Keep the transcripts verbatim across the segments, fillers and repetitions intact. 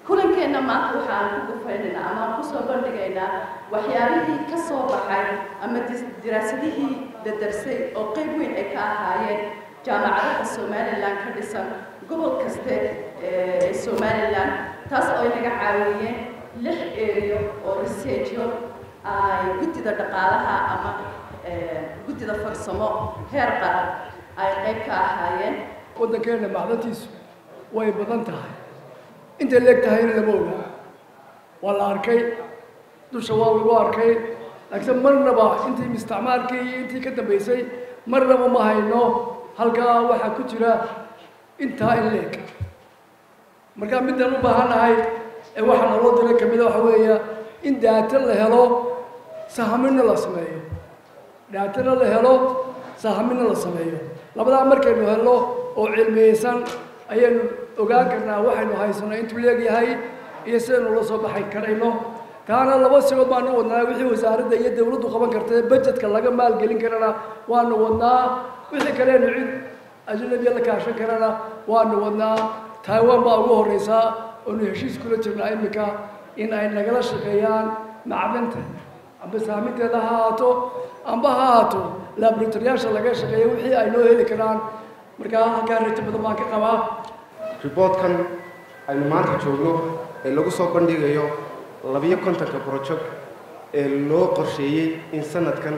kulankeena maanta waxaan ku gufaynayna ama ku soo bandhigaynaa waxyaabihii ka soo baxay ama diraasadihii la darsay oo qayb weyn ay ka ahaayeen jaamacadaha Somaliland ka dhisan gobol kaste ee Somaliland taas oo inaga caawiyeen lix area oo research ay gudida dhaqaalaha ama gudida farsamo heer qaran ay qayb ka ahaayeen waddankeena macdatiisu way badan tahay inta leeg tahay in lama oga waa la arkay dusha waa lagu arkay laakiin marnaba intii isticmaalkii iyo intii ka dambeysay marnaba ma hayno halkaa waxaa ku jira intaa in leeg marka midaan u baahanahay ee waxaan loo diray kamid waxa weeya in data la helo sahamina la sameeyo data la helo sahamina la sameeyo labada markaynu helo oo cilmiyeysan ayaynu ogaan karnaa waxaynu haysano intuu leeyahay iyo sidoo loo soo baxay karayno taana laba sigood baan wadnaa wixii wasaaradda iyo dawladdu qaban kartay budgetka laga maal gelin karana waanu wadnaa wixii kale cid ajnabi la kaashan karana waanu wadnaa Taiwan baa ugu horeysa oo heshiis kula jirnaa imika in ay nagala shaqeeyaan macdanta amba saaminteeda haato amba haato laboratoryasha laga shaqeeyo wixii ay noo heli karaan marka halkaa rajo badan baan ka qabaa reportkan aynu maanta joogno ee lagu soo bandhigayo labiyo kontonka project ee loo qorsheeyay in sanadkan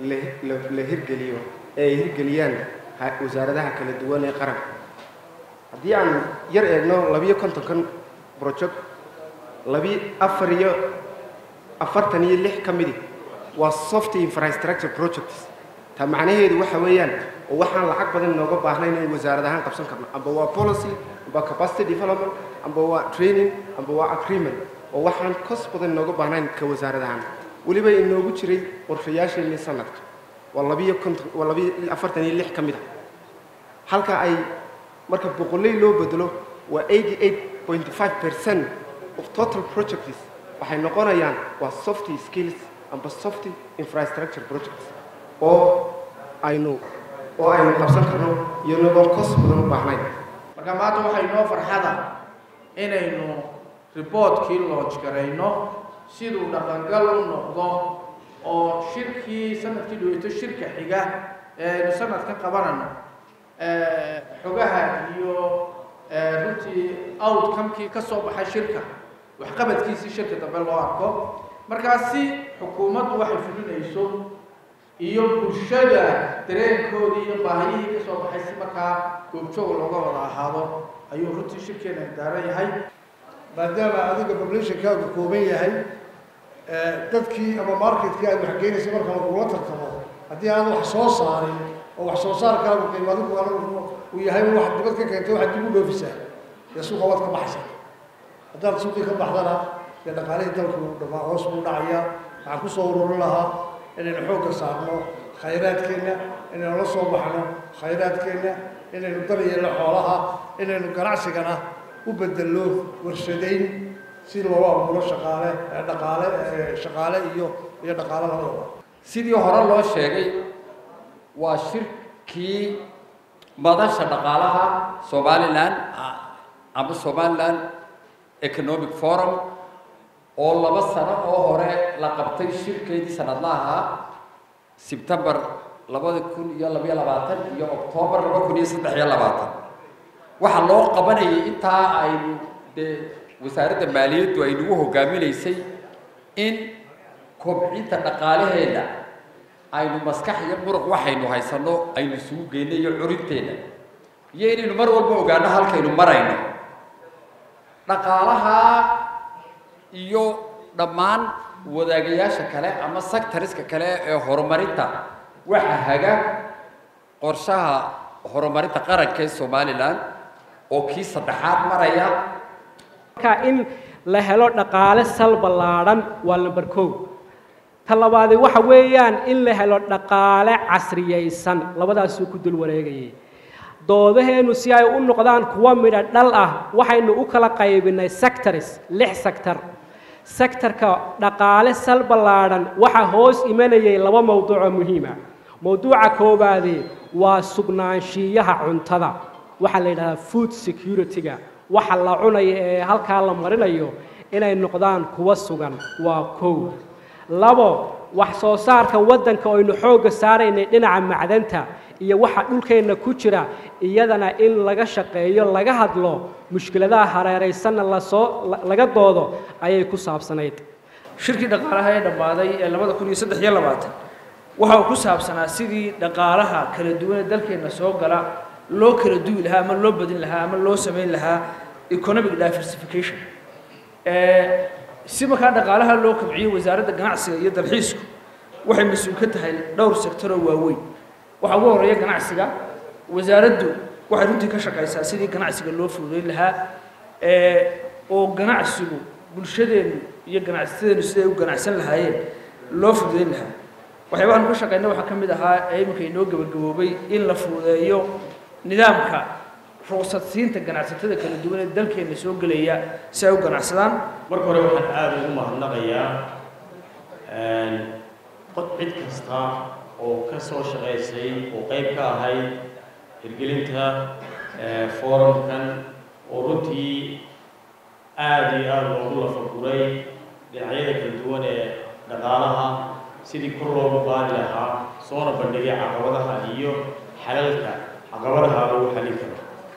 la hirgeliyo ay hirgeliyaan wasaaradaha kala duwan ee qaranka haddii aan yar eegno labiyo kontonkan project labi afar iyo afartan iyo lix ka mid waa soft infrastructure projects ta macnaheedu waxa weeyaan oo waxaan lacag badan nooga baahnayn in wasaaradahan qabsan karno amba waa policy amba capacity development amba waa training amba waa agreement oo waxaan cost badan nooga baahnayn ka wasaaradahan waliba inoogu jiray qorshayaashii sanadka waa labiyo konton waa labiyo afartan iyo lix ka mid halka ay marka boqolay loo bedelo waa eighty-eight point five percent of total projects waxay noqonayaan waa soft skills amba soft infrastructure projects oo aynu oo aynu qabsan karno iyo nabad cost badan u baahnayn marka maanta waxay noo farxada inaynu reportkii launch garayno siduu dhaqangal u noqdo oo shirkii sanadkii dhaweyto shirka xiga ee sanadkan qabanayno xogaha iyo runtii outcome-kii ka soo baxay shirka waxqabadkiisii shirka dambe loo arko markaasi xukuumaddu waxay fulinayso iyo bulshada dareenkoodii iyo baahiyihii ka soo baxay si markaa goobjoog looga wada ahaado ayuu runtii shirkeena daaran yahay maadaama adiga populationkaagu kooban yahay dadkii ama marketkii aad wax geynaysa marka lagula tartamo haddii aad wax soo saarin oo wax soo saarkaagu qiimadu uu yahay wax dibad ka keentay waxaad dib u dhoofisaa dee suuqa waad ka baxaysaa haddaad suuqii ka baxdana dee dhaqaalihii dalku dhamaa hoos buu dhacayaa waxaan kusoo ururin lahaa inaynu xoogga saarno khayraadkeenna inaynu la soo baxno khayraadkeenna inaynu daryeelno xoolaha inaynu ganacsigana u bedelno warshadayn si loo abuuro shaqaale dhaqaale shaqaale iyo iyo dhaqaale labadaba sidii hore loo sheegay waa shirkii madasha dhaqaalaha Somaliland ama Somaliland Economic Forum oo laba sano oo hore la qabtay shirkeedii sanadlaha September laba kun iyo laba iyo labaatan iyo October laba kun iyo saddex iyo labaatan waxa loo qabanayay intaa ay wasaaradda maaliyaddu ay nagu hogaaminaysay in kobcinta dhaqaalaheeda aynu maskax iyo muruq waxaynu haysano aynu isugu geynay iyo curinteeda iyo inaynu mar walba ogaano halkaynu marayno dhaqaalaha iyo dhammaan wadaagayaasha kale ama sectorska kale ee horumarinta waxa haga qorshaha horumarinta qaranka ee Somaliland oo kii saddexaad maraya ka in la helo dhaqaale sal balaaran waa number two talabaad waxa weeyaan in la helo dhaqaale casriyeysan labadaas ku dul wareegayay doodaheenu si ay u noqdaan kuwa midha dhal ah waxaynu u kala qaybinay sectors lix sector sectorka dhaqaale sal balaaran waxa hoos imanayay laba mowduuc muhiim ah mowduuca koobaad waa sugnaanshiyaha cuntada waxa la yiraahdaa food security-ga waxa la cunayo ee halkaa la marinayo inay noqdaan kuwa sugan waa kow labo wax soo saarka waddanka oo aynu xoogga saaraynay dhinaca macdanta iyo waxa dhulkeenna ku jira iyadana in laga shaqeeyo laga hadlo mushkiladaha hareeraysanna lasoo laga doodo ayay ku saabsanayd shirkii dhaqaalaha ee dhammaaday ee labada kun iyo saddex iyo labaatan waxa uu ku saabsanaa sidii dhaqaalaha kala duwan ee dalkeenna soo gala loo kala duwi lahaa ama loo badin lahaa ama loo samayn lahaa economic diversification si markaa dhaqaalaha loo kobciyo wasaaradda ganacsiga iyo dalxiisku waxay mas-uul ka tahay dhowr sektor oo waaweyn waxa ugu horeeya ganacsiga wasaaraddu waxay runtii ka shaqaysaa sidii ganacsiga loo fududeyn lahaa oo ganacsigu bulshadeenu iyo ganacsadeenu siday u ganacsan lahaayeen loo fududeyn lahaa waxyaabahan ka shaqeyna waxaa ka mid ahaa ee iminka inoo gabagaboobay in la fududeeyo nidaamka ruqsadsiinta ganacsatada kala duwan ee dalkeena soo gelaya si ay u ganacsadaan marka hore waxaan aad ugu mahadnaqayaa qod cid kasta oo ka soo shaqaysay oo qayb ka ahayd hirgelinta forumkan oo runtii aad iyo aad loogu lafaguray dhinacyada kala duwan ee dhaqaalaha sidii kor loogu qaadi lahaa soona bandhigay caqabadaha iyo xalalka caqabadaha lagu xallin karo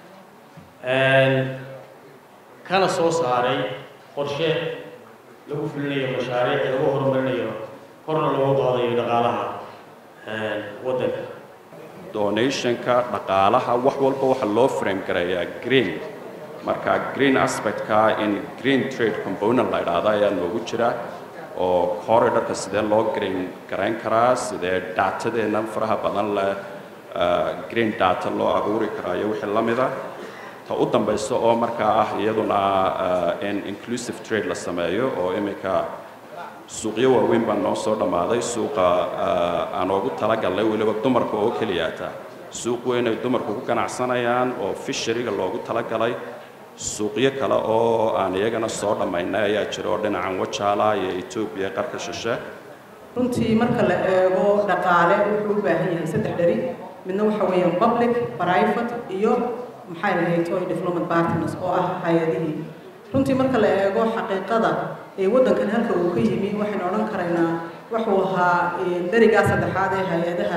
kana soo saaray qorshe lagu fulinayo mashaariic lagu horumarinayo korna loogu qaadayo dhaqaalaha waddanka donationka dhaqaalaha wax walba waxa loo frame gareeyaa green marka green aspectka in green trade component la yidhaahdo ayaa noogu jira oo corridorka sidee loo green garayn karaa sidee datadeena faraha badan leh green data loo abuuri karaa iyo wixii la mida ta u dambayso oo markaa ah iyaduna in inclusive trade la sameeyo oo iminka suuqyo waaweyn baa noo soo dhammaaday suuqa aan oogu talagalnay weliba dumarka oo keliyaata suuq weyn ay dumarku ku ganacsanayaan oo fisheriga loogu talagalay suuqyo kale oo aan iyagana soo dhammaynay ayaa jira oo dhinacan wajaala iyo etoobiya qarka shishe runtii marka la eego dhaqaale wuxuu u baahan yahay saddex dhari midna waxa weeyaan public private iyo maxay lahayd toy development partners oo ah hay-adihii runtii marka la eego xaqiiqada ee waddankan halka uu ka yimi waxaynu odhan karaynaa wuxuu ahaa darigaa saddexaad ee hay-adaha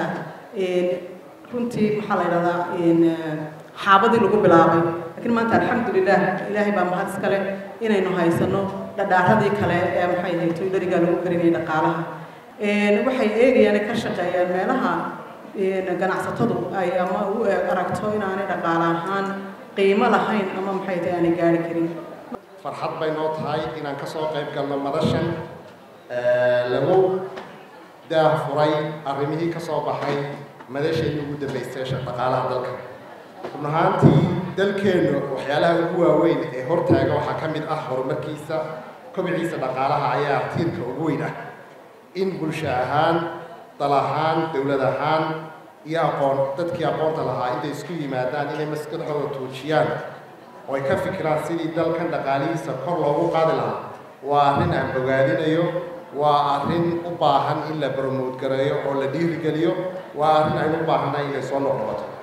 runtii maxaa la yidhahdaa xaabadii lagu bilaabay laakiin maanta alxamdulilah ilaahay baa mahad iskale inaynu haysano dhadhaaradii kale ee maxay ahayd toy darigaa lagu karinayay dhaqaalaha waxay eegayaan ka shaqeeyaan meelaha ganacsatadu ay ama u aragto inaanay dhaqaale ahaan qiimo lahayn ama maxay tahay aanay gaari karin farxad bay noo tahay inaan ka soo qayb galno madashan lagu daah furay arrimihii ka soo baxay madasheenii ugu dambaysay dhaqaalaha dalka run ahaantii dalkeennu waxyaalaha ugu waaweyn ee hortaaga waxaa ka mid ah horumarkiisa kobiciisa dhaqaalaha ayaa tiirka ugu weyn ah in bulsho ahaan dal ahaan dowlad ahaan iyo aqoon dadkii aqoonta lahaa intay isku yimaadaan inay maskaxdooda tuujiyaan oo ay ka fikiraan sidii dalkan dhaqaalihiisa kor loogu qaadi lahaa waa arrin aan bogaadinayo waa arrin u baahan in la promote gareeyo oo la dhiirigeliyo waa arrin aynu u baahannahay inay soo noqnoqoto